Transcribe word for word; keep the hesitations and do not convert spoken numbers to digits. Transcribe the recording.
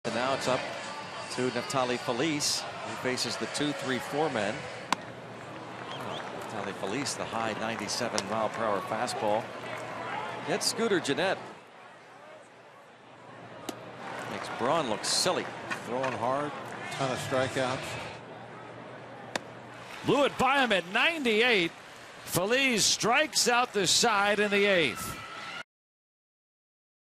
And now it's up to Neftali Feliz, who faces the two three four men. Neftali Feliz, the high ninety-seven mile per hour fastball. Gets Scooter Gennett. Makes Braun look silly. Throwing hard, ton of strikeouts. Blew it by him at ninety-eight. Feliz strikes out the side in the eighth.